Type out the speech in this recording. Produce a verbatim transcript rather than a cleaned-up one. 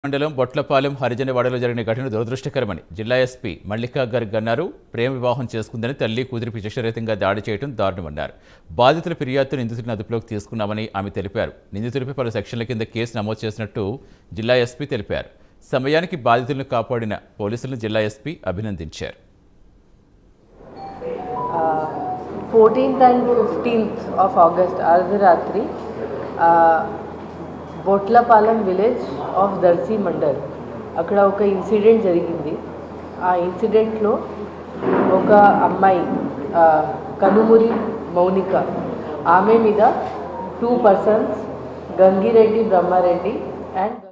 మండలం బొట్లపాలెం హరిజనవాడలో జరిగిన ఘటన దురదృష్టకరమని జిల్లా ఎస్పీ మల్లికా గర్గ్ అన్నారు. ప్రేమ వివాహం చేసుకుందని తల్లి కూతురిపై విచక్షణరహితంగా దాడి చేయడం దారుణమన్నారు. బాధితుల ఫిర్యాదుతో నిందితులను అదుపులోకి తీసుకున్నామని ఆమె తెలిపారు. నిందితులపై పలు సెక్షన్ల కింద కేసు నమోదు చేసినట్టు జిల్లా ఎస్పీ తెలిపారు. సమయానికి బాధితులను కాపాడిన పోలీసులను జిల్లా ఎస్పీ అభినందించారు. fourteenth and fifteenth of August అర్ధరాత్రి బొట్లపాలెం విలేజ్ ఆఫ్ దర్శి మండల్ అక్కడ ఒక ఇన్సిడెంట్ జరిగింది. ఆ ఇన్సిడెంట్లో ఒక అమ్మాయి కనుమూరి మౌనిక ఆమె మీద two persons Gangireddy Brahmareddy and